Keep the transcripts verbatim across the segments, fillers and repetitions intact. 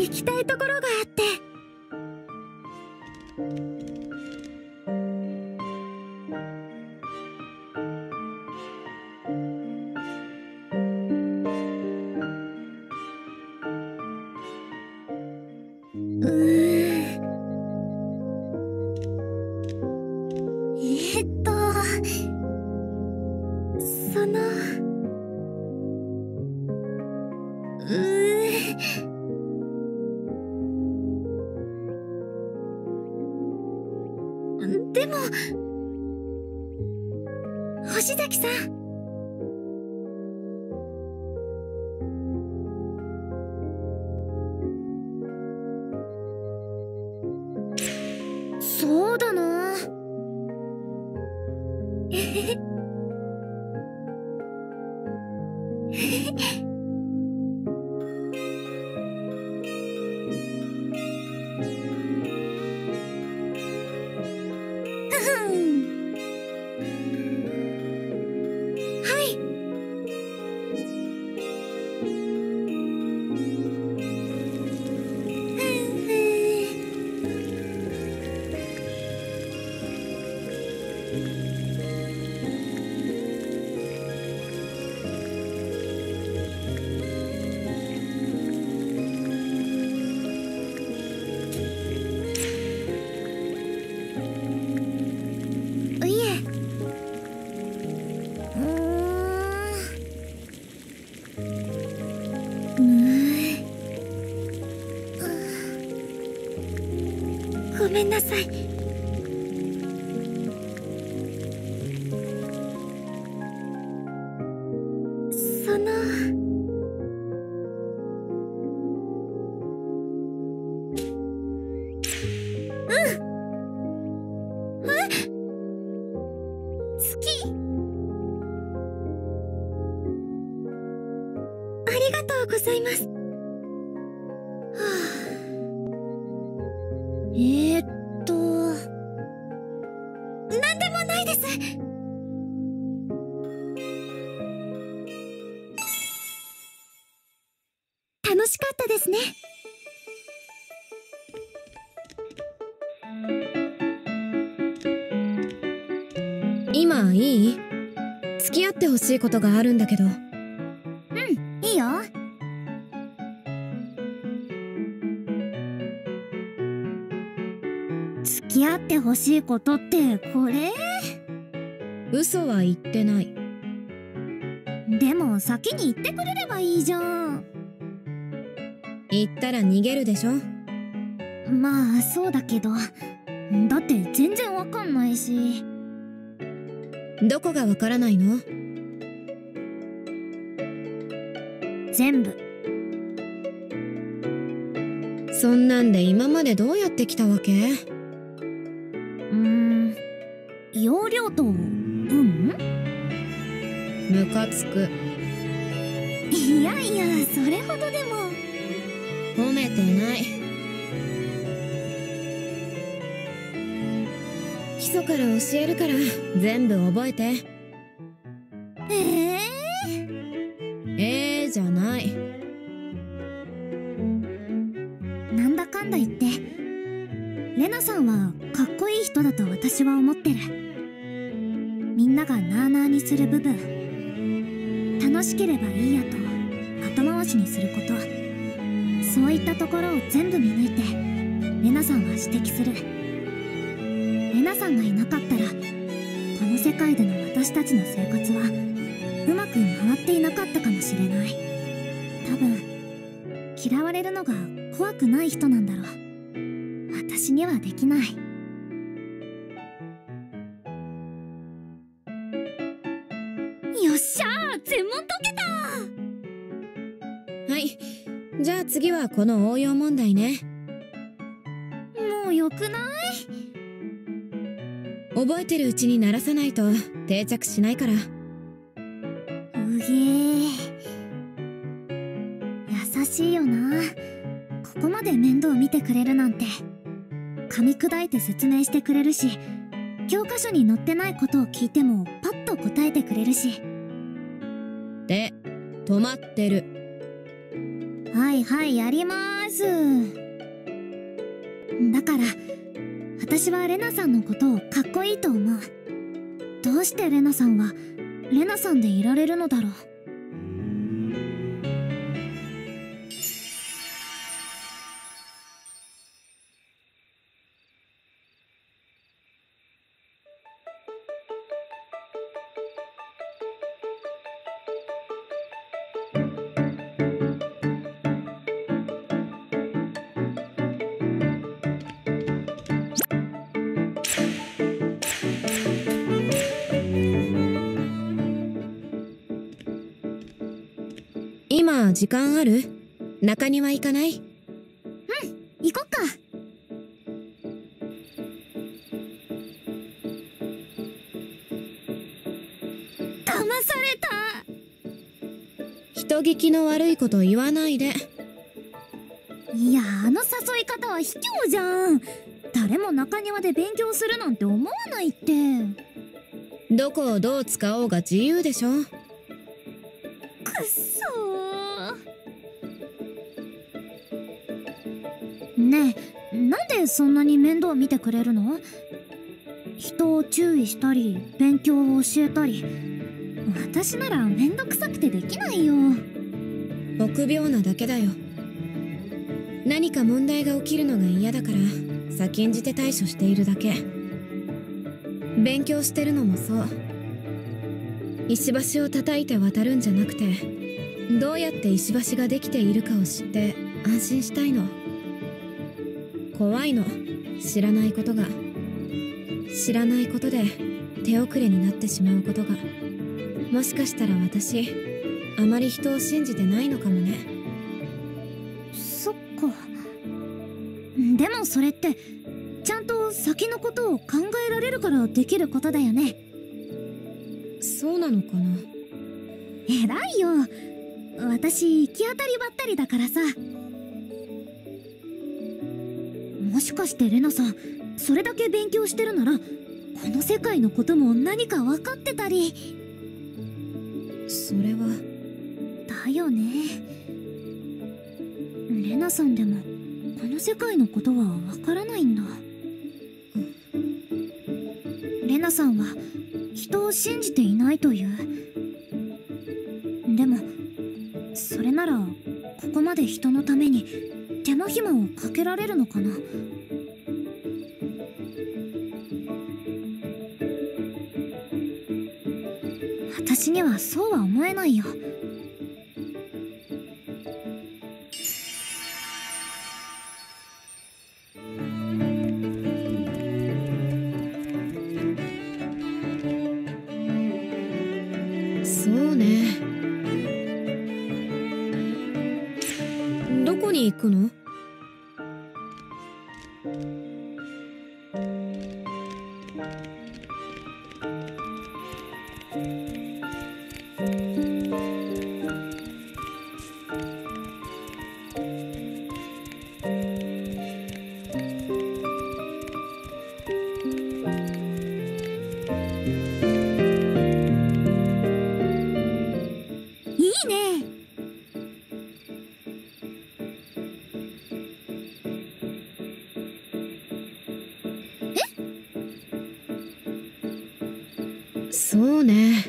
行きたいところがあって。うーえっとそのうーでも星崎さん、そうだな。えへへはい。いえ。うーん。ごめんなさい。そのうんえ好き。ありがとうございます。はあ、えー、っとなんでもないです。楽しかったですね。 今いい？付き合ってほしいことがあるんだけど。 うん、いいよ。付き合ってほしいことってこれ？ 嘘は言ってない。 でも先に言ってくれればいいじゃん。 言ったら逃げるでしょ。 まあそうだけど、だって全然わかんないし。 どこがわからないの？ 全部。 そんなんで今までどうやってきたわけ？ うーん、容量と運？ ムカつく。 いやいや、それほどでも。 褒めてない。基礎から教えるから全部覚えて。 えええーじゃない。 なんだかんだ言ってレナさんはかっこいい人だと私は思ってる。みんながなあなあにする部分、楽しければいいやと後回しにすること、そういったところを全部見抜いてレナさんは指摘する。レナさんがいなかったらこの世界での私たちの生活はうまく回っていなかったかもしれない。多分嫌われるのが怖くない人なんだろう。私にはできない。よっしゃー、全問解けた。 はい、じゃあ次はこの応用問題ね。 もうよくない？ 覚えてるうちに鳴らさないと定着しないから。 うげー、優しいよな。ここまで面倒見てくれるなんて。噛み砕いて説明してくれるし、教科書に載ってないことを聞いてもパッと答えてくれるし。 で、止まってる。 はいはい、やりまーす。 ず。だから私はレナさんのことをかっこいいと思う。どうしてレナさんはレナさんでいられるのだろう。 今時間ある？中庭行かない？ うん、行こっか。騙された。 人聞きの悪いこと言わないで。 いや、あの誘い方は卑怯じゃん。誰も中庭で勉強するなんて思わないって。 どこをどう使おうが自由でしょ。 くっそー。ねえ、なんでそんなに面倒見てくれるの？人を注意したり勉強を教えたり、私ならめんどくさくてできないよ。 臆病なだけだよ。何か問題が起きるのが嫌だから先んじて対処しているだけ。勉強してるのもそう。石橋を叩いて渡るんじゃなくて、どうやって石橋ができているかを知って安心したいの。怖いの、知らないことが。知らないことで手遅れになってしまうことが。もしかしたら私あまり人を信じてないのかもね。 そっか。でもそれってちゃんと先のことを考えられるからできることだよね。 そうなのかな。 偉いよ。私行き当たりばったりだからさ。もしかしてレナさん、それだけ勉強してるならこの世界のことも何か分かってたり。 それはだよね。レナさんでもこの世界のことは分からないんだ。レナさんは人を信じていないという。でもそれならここまで人のために手間暇をかけられるのかな。私にはそうは思えないよ。 そうね。どこに行くの？ いいね。 そうね。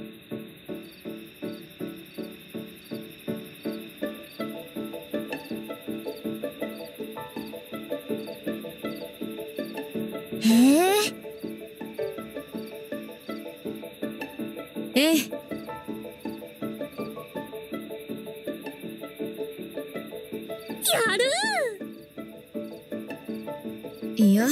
へえ。 ええ。 やるいや。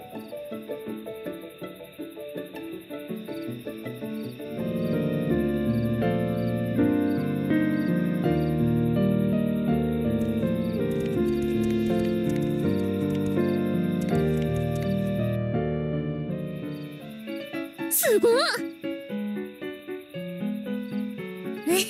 すごっ。えへへ。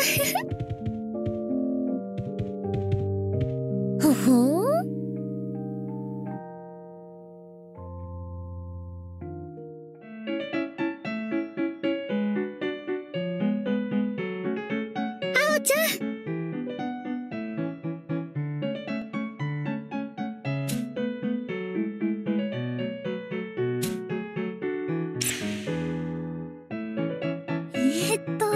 ほほー。あおちゃん。えーっと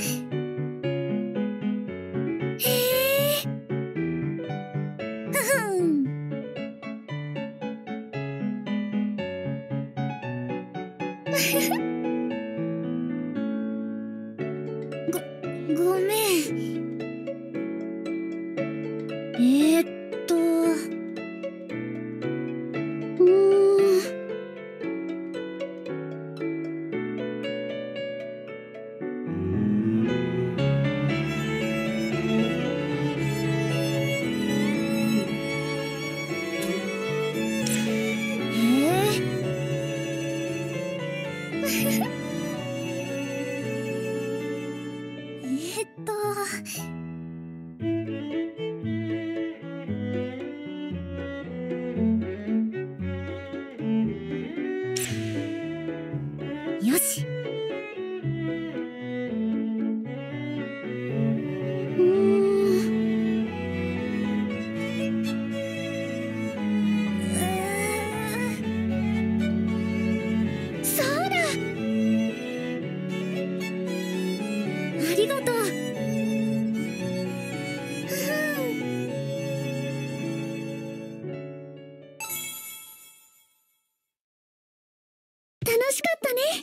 へえふふんご、ごめん。えーっとうーんえーっとよし。うーんそうだ。ありがとう。楽しかったね。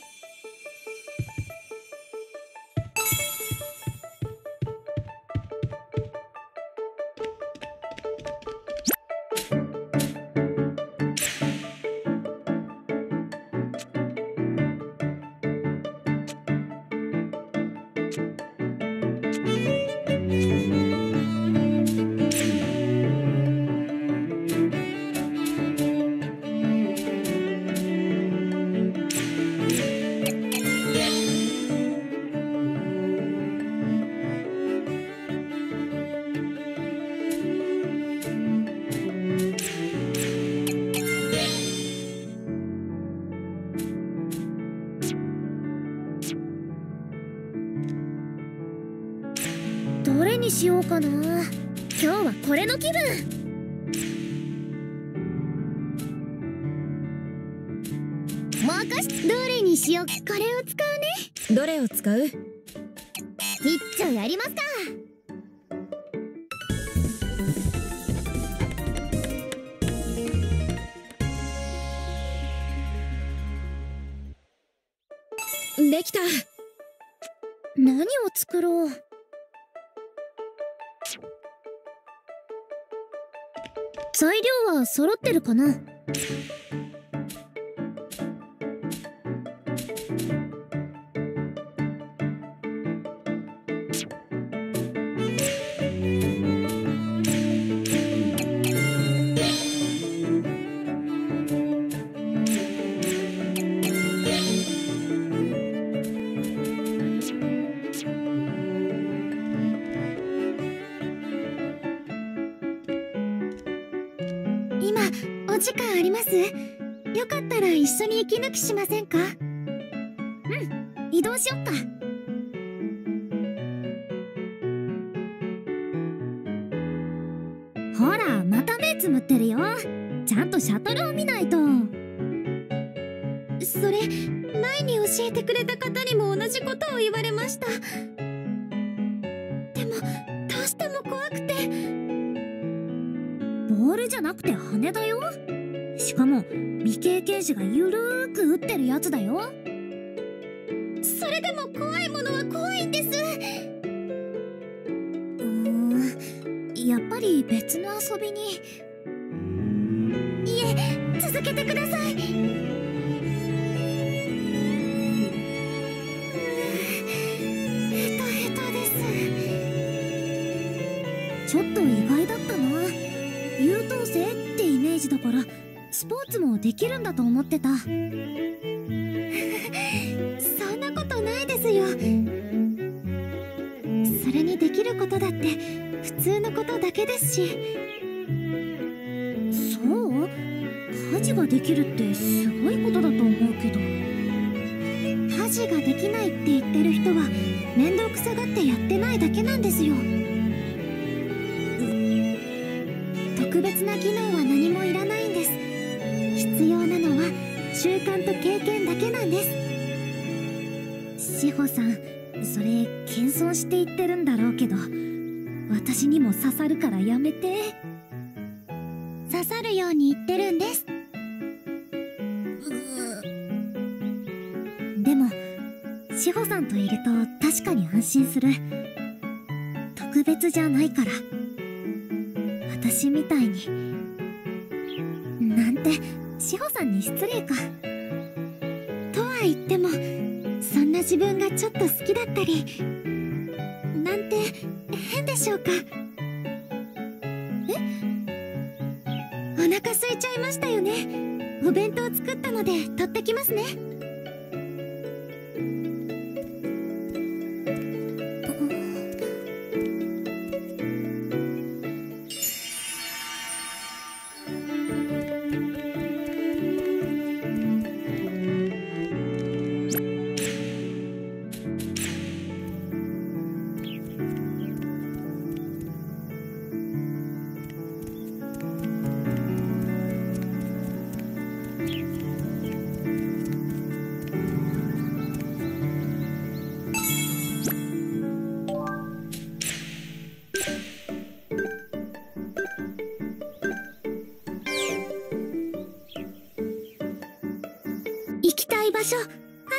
どれにしようかな。今日はこれの気分。任しどれにしよう。これを使うね。 どれを使う？ 一丁やりますか。 できた。 何を作ろう。材料は揃ってるかな。今お時間あります？よかったら一緒に息抜きしませんか？うん、移動しよっか。ほら、また目つむってるよ。ちゃんとシャトルを見ないと。それ、前に教えてくれた方にも同じことを言われました。でも、どうしても怖くて。ボールじゃなくて羽だよ。しかも未経験者がゆるーく打ってるやつだよ。それでも怖いものは怖いんです。うーん、やっぱり別の遊びに。いえ、続けてください。ヘトヘトです。ちょっと意外だったな。優等生ってイメージだからスポーツもできるんだと思ってた。そんなことないですよ。そそれにできることだって普通のことだけですし。そう？家事ができるってすごいことだと思うけど。家事ができないって言ってる人は面倒くさがってやってないだけなんですよ。特別な技能は何もいらないんです。必要なのは習慣と経験だけなんです。志保さん、それ謙遜して言ってるんだろうけど、私にも刺さるからやめて。刺さるように言ってるんです。でも志保さんといると確かに安心する。特別じゃないから。私みたいになんて志保さんに失礼か。とは言ってもそんな自分がちょっと好きだったりなんて変でしょうか。え？お腹空いちゃいましたよね。お弁当作ったので取ってきますね。行きたい場所ある？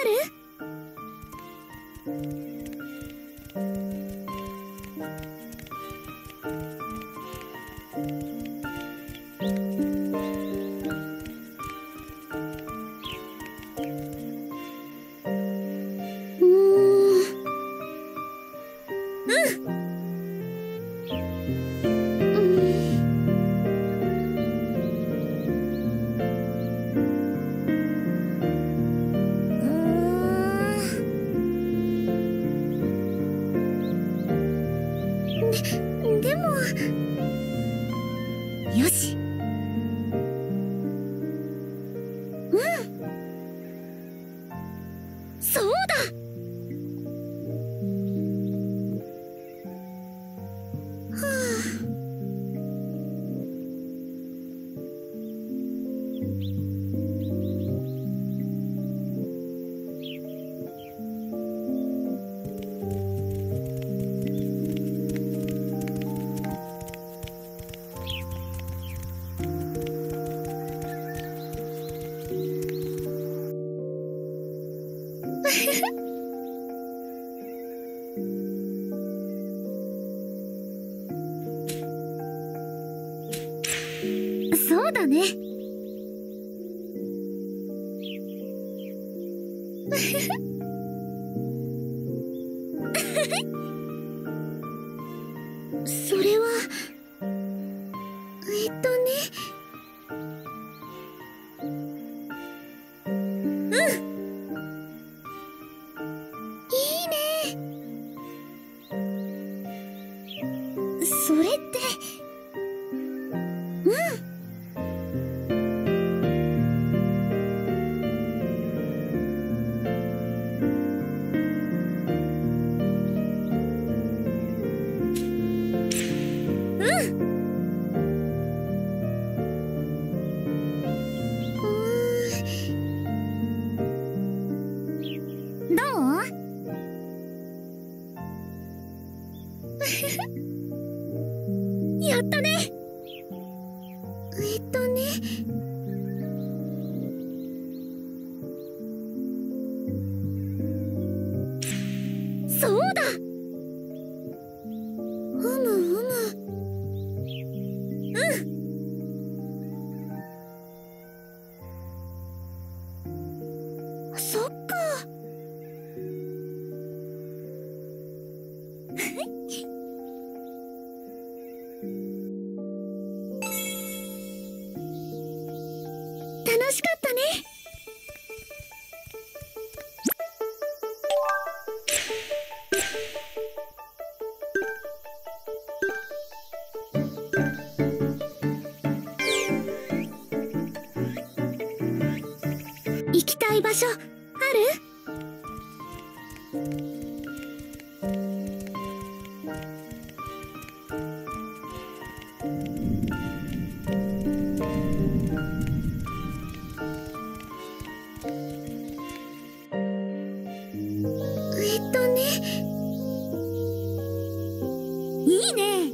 うーん、でもよし。うんそうだ。はあ。そうだね。それはえっとね。うんいいね。それってうんどう？やったね。えっとね。そうだ。ふむふむ。うん。そっか。楽しかったね。 行きたい場所ある？えっとね、いいね。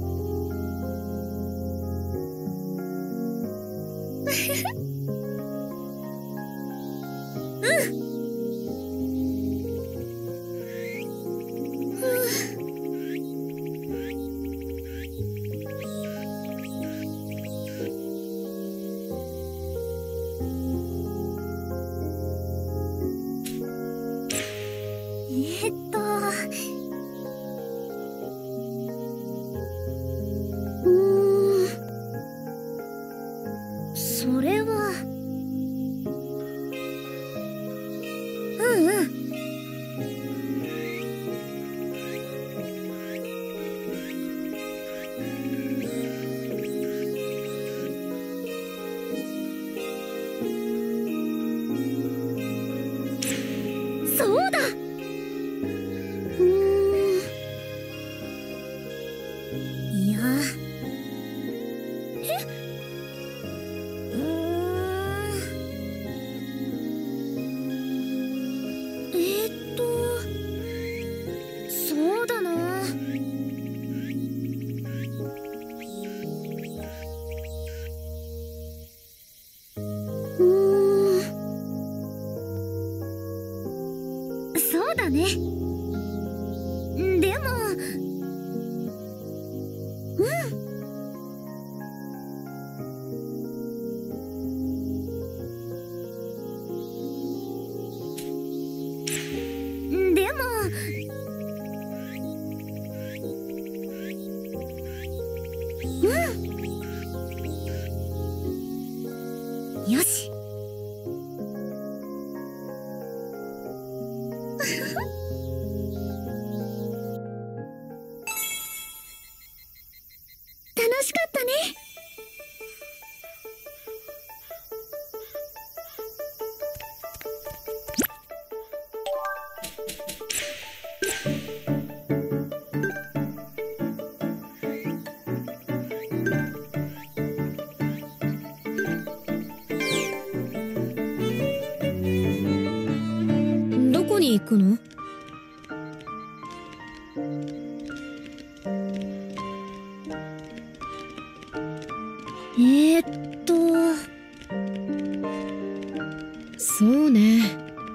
えっとうーんそれはうんうんそうだ。うーんいやえうーんえーっとそうだな。うーんそうだね。でもうんでもうんよし。楽しかったね。 どこに行くの？ えーっとそうね。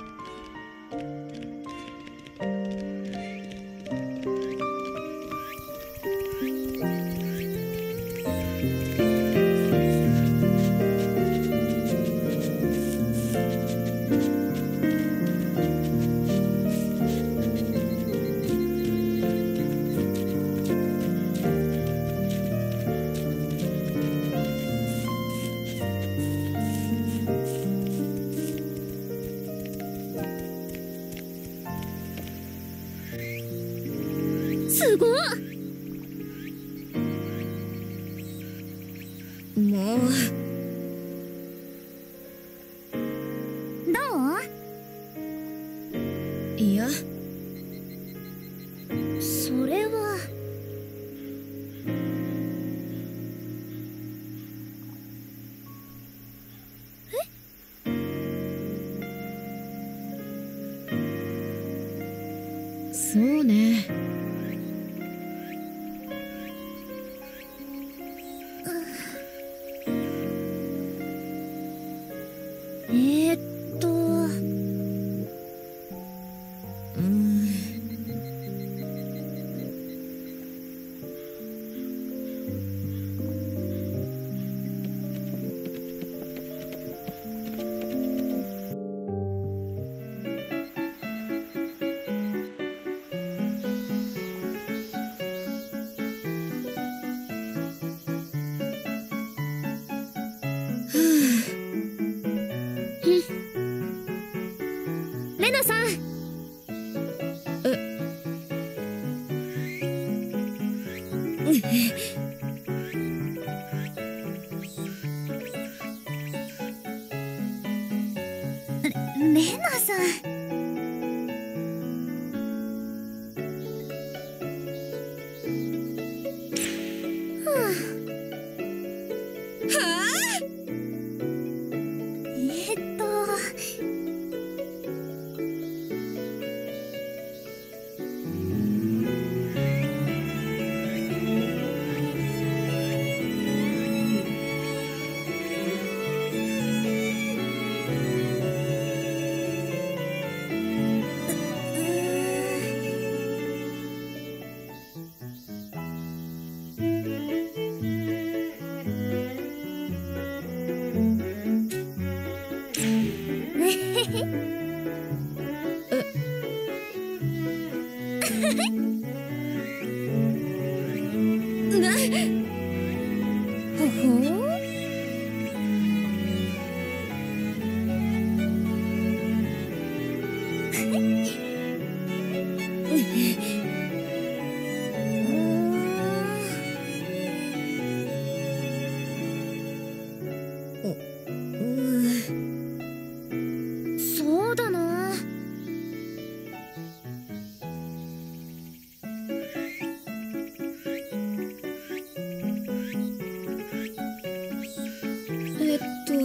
すごっ。 もうどう？ いやそれはそうね。 えーっとうんレナさん。 なほほう。 そうだな。 えっと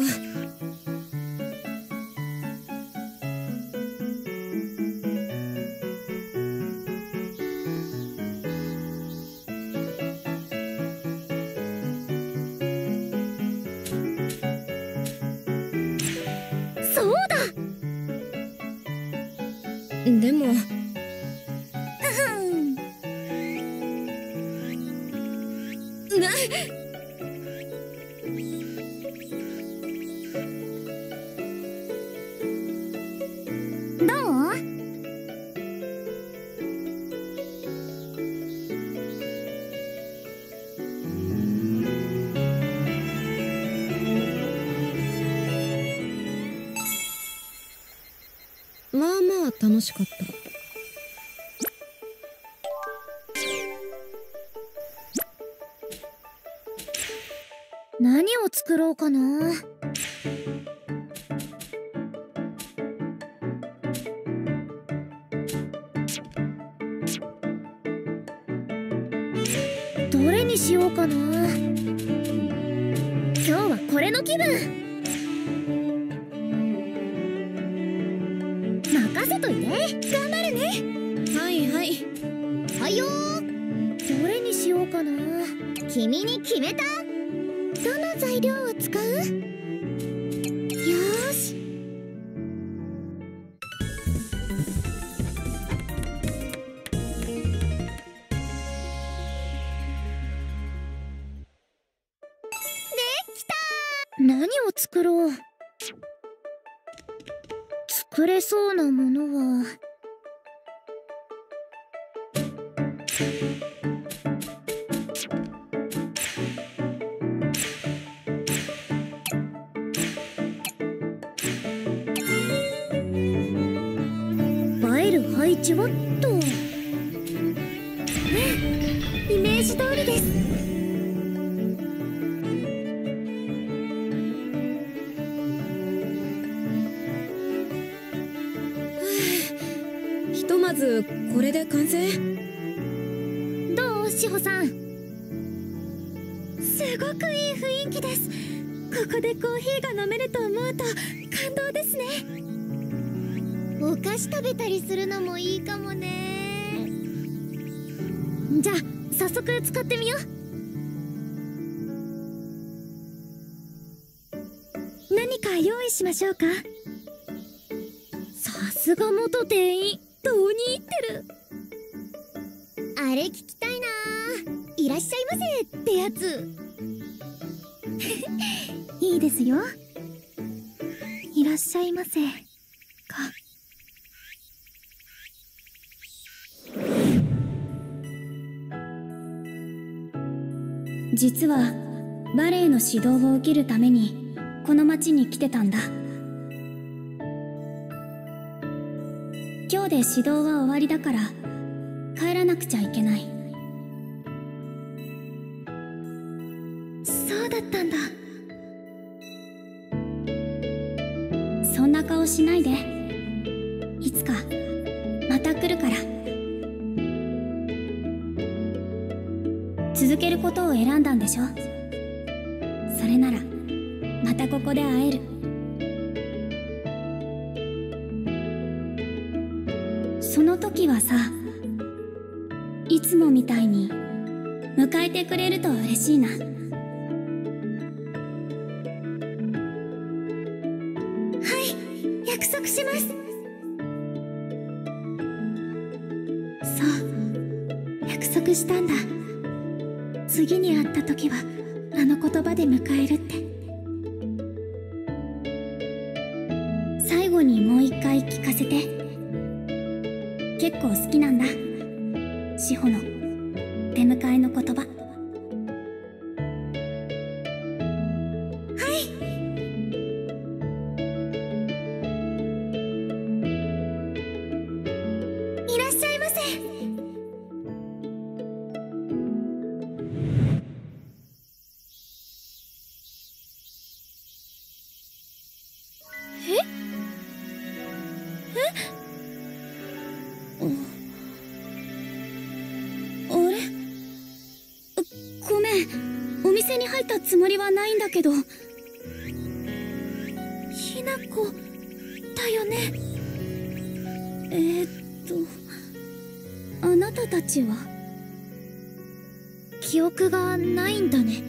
そうだ。 でもなどう？ まあまあ楽しかった。 何を作ろうかな。どれにしようかな。今日はこれの気分。任せといて。頑張るね。 はいはい。 はいよー。どれにしようかな。君に決めた。どの材料を使う？よーし。できた。何を作ろう。作れそうなものは映える配置はっと。うん、イメージ通りです。 ひとまずこれで完成。 どう、志保さん。すごくいい雰囲気です。ここでコーヒーが飲めると思うと感動ですね。お菓子食べたりするのもいいかもね。じゃあ早速使ってみよう。何か用意しましょうか。さすが元店員、どうに入ってる。あれ聞きたいな。いらっしゃいませってやつ。いいですよ。いらっしゃいませか。 実はバレエの指導を受けるためにこの町に来てたんだ。今日で指導は終わりだから帰らなくちゃいけない。 そうだったんだ。 そんな顔しないで。いつかまた来るから。続けることを選んだんでしょ。それならまたここで会える。その時はさ、いつもみたいに迎えてくれると嬉しいな。 約束します。 そう、約束したんだ。次に会った時はあの言葉で迎えるって。最後にもう一回聞かせて。結構好きなんだ。 志保の出迎えの言葉。 いらっしゃいませ。 ごめん、お店に入ったつもりはないんだけど。ひなこだよね。えー、っとあなたたちは？ 記憶がないんだね。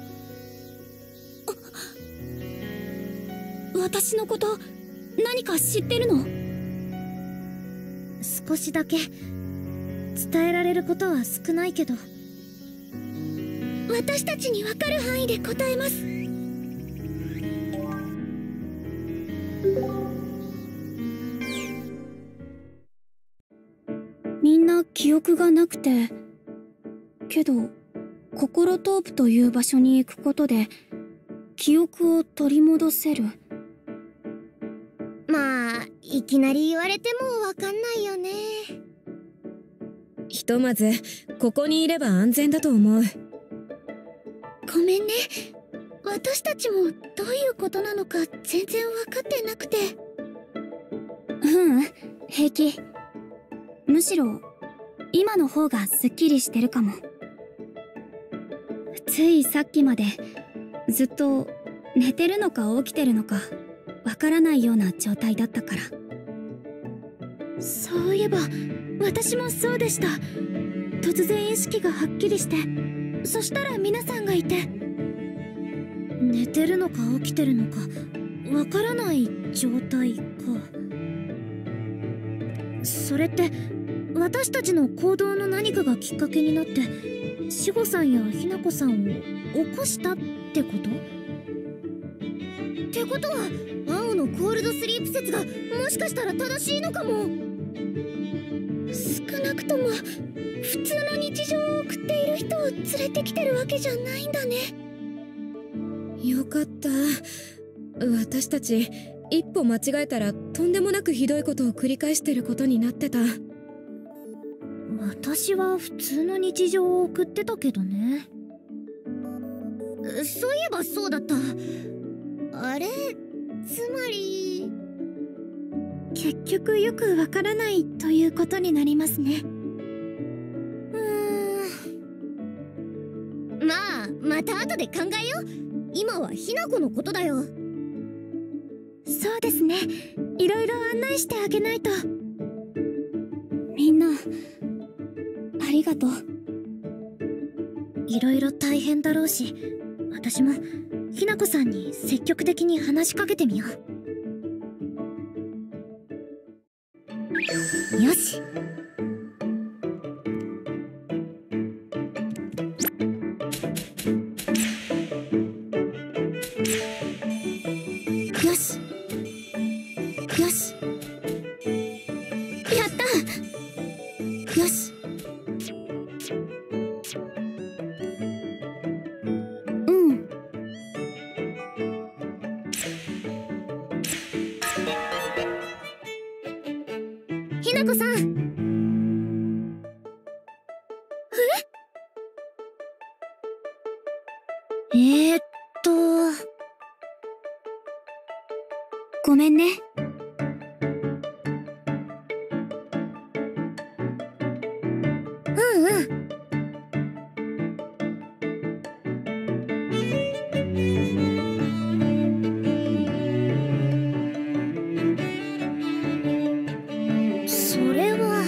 私のこと何か知ってるの？ 少しだけ伝えられることは少ないけど、 私たちに分かる範囲で答えます。みんな記憶がなくて、けど心トープという場所に行くことで記憶を取り戻せる。 まあいきなり言われてもわかんないよね。 ひとまずここにいれば安全だと思う。 ごめんね、私たちもどういうことなのか全然分かってなくて。ううん、平気。むしろ今の方がすっきりしてるかも。ついさっきまでずっと寝てるのか起きてるのかわからないような状態だったから。そういえば私もそうでした。突然意識がはっきりして、そしたら皆さんがいて。 寝てるのか起きてるのかわからない状態か。それって私たちの行動の何かがきっかけになって志保さんやひなこさんを起こしたってこと？ってことは青のコールドスリープ説がもしかしたら正しいのかも。 少なくとも普通の日常を送っている人を連れてきてるわけじゃないんだね。 よかった。私たち一歩間違えたらとんでもなくひどいことを繰り返してることになってた。 私は普通の日常を送ってたけどね。そういえばそうだった。あれ、つまり結局よくわからないということになりますね。 うーん、まあまた後で考えよう。今はひなこのことだよ。 そうですね、いろいろ案内してあげないと。みんなありがとう。 いろいろ大変だろうし、私もひなこさんに積極的に話しかけてみよう。よし。 よしよし、やった。よし。うん。 ひなこさん。ええー、っとごめんね。 うんうん。それは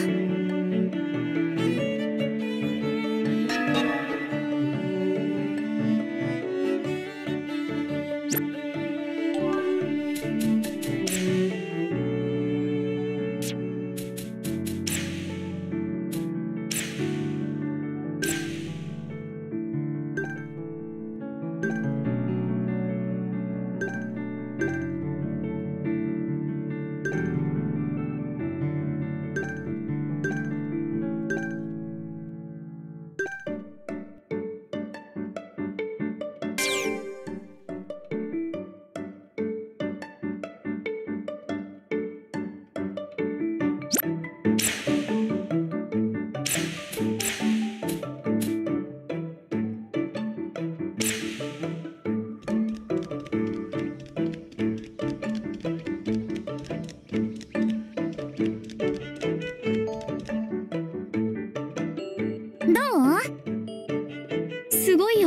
ごいよ。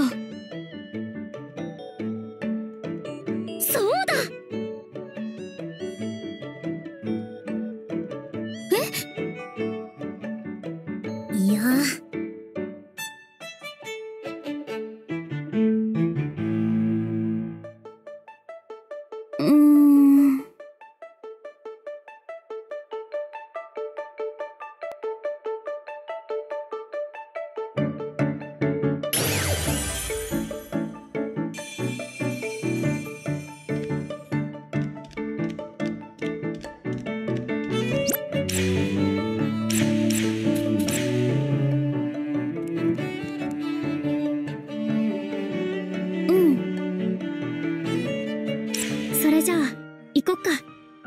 そうだ。 え？いや。 うーん。それじゃあ行こっか。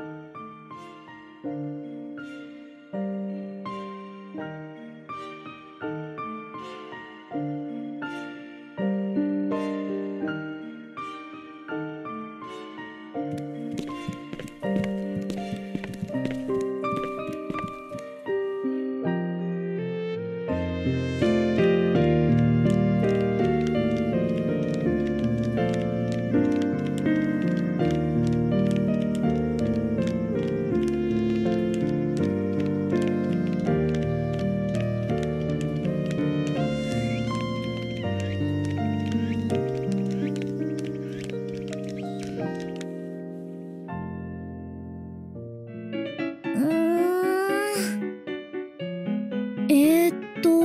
えーっと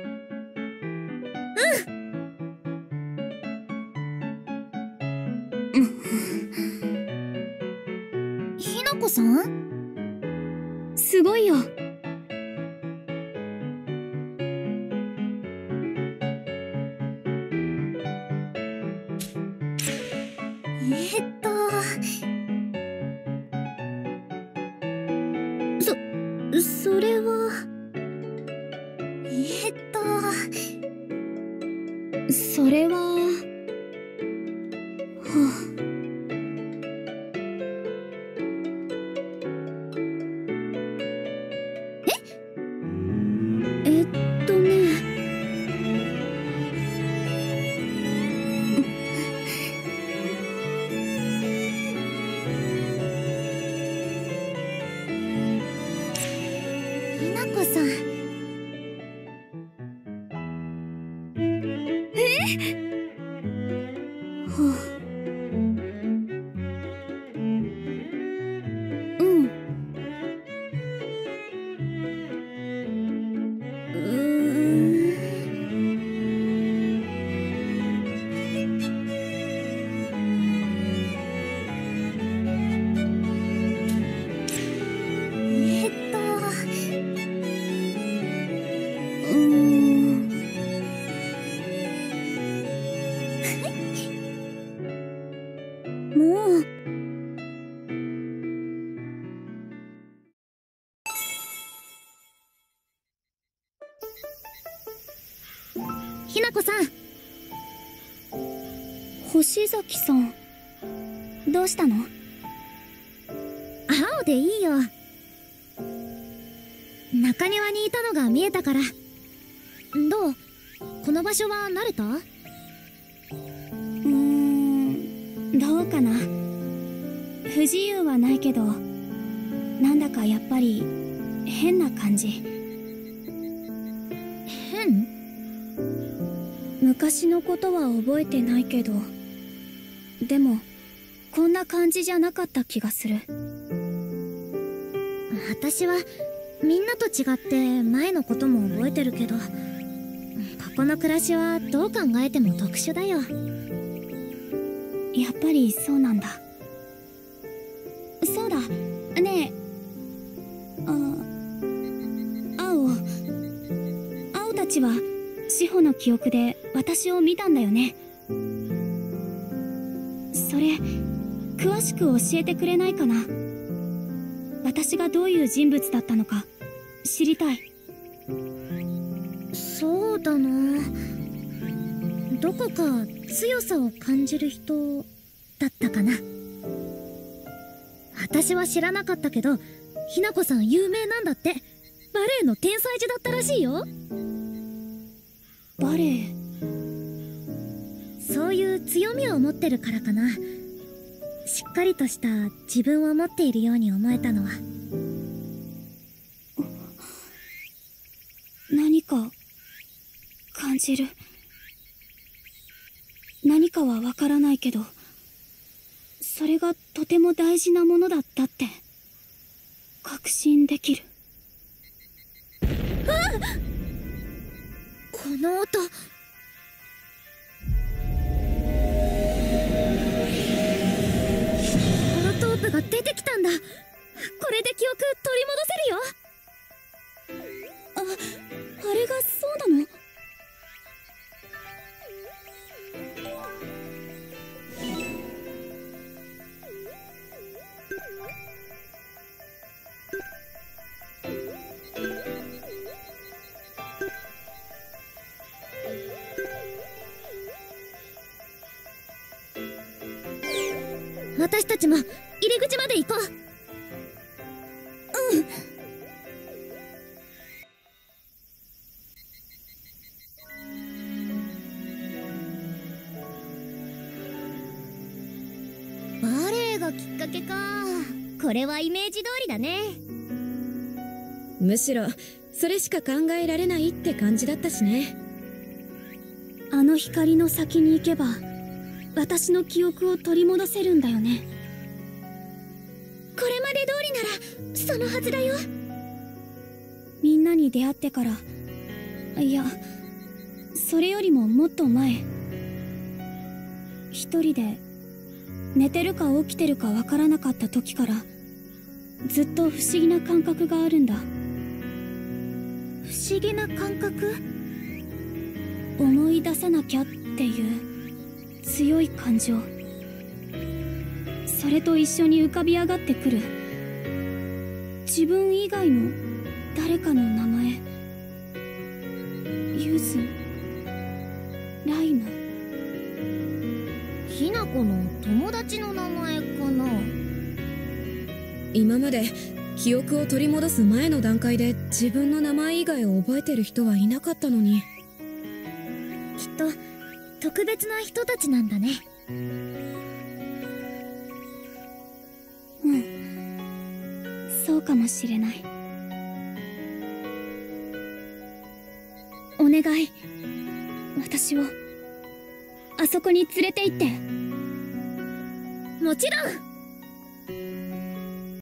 うんひなこさん？ すごいよ。 えーっとそそれはえーっとそれははあええっとねひなこさん。 はあうんうーえーっとうーんもうひなこさん。 星崎さん、どうしたの？ 青でいいよ。中庭にいたのが見えたから。どう？この場所は慣れた？ うーん、どうかな。不自由はないけど、なんだかやっぱり変な感じ。 変？ 昔のことは覚えてないけど、でもこんな感じじゃなかった気がする。 私はみんなと違って前のことも覚えてるけど、ここの暮らしはどう考えても特殊だよ。 やっぱりそうなんだ。そうだねえ、あ青青たちは志保の記憶で私を見たんだよね。それ詳しく教えてくれないかな。私がどういう人物だったのか知りたい。 そうだな、どこか強さを感じる人だったかな。私は知らなかったけど、ひなこさん有名なんだって。バレエの天才児だったらしいよ。 バレエ、 そういう強みを持ってるからかな。しっかりとした自分を持っているように思えたのは。 何か感じる。何かはわからないけど、それがとても大事なものだったって確信できる。 あっ！この音。ホロトープが出てきたんだ。これで記憶取り戻せるよ。 あ、あれがそうなの？ 私たちも入り口まで行こう。 うん。 バレエがきっかけか。これはイメージ通りだね。 むしろそれしか考えられないって感じだったしね。 あの光の先に行けば私の記憶を取り戻せるんだよね。 これまで通りならそのはずだよ。 みんなに出会ってから、いやそれよりももっと前、一人で寝てるか起きてるかわからなかった時からずっと不思議な感覚があるんだ。 不思議な感覚？ 思い出さなきゃっていう強い感情、それと一緒に浮かび上がってくる自分以外の誰かの名前。ユズ、ライム。 ひな子の友達の名前かな。 今まで記憶を取り戻す前の段階で自分の名前以外を覚えてる人はいなかったのに。 きっと特別な人たちなんだね。 うん、そうかもしれない。お願い、私をあそこに連れて行って。 もちろん。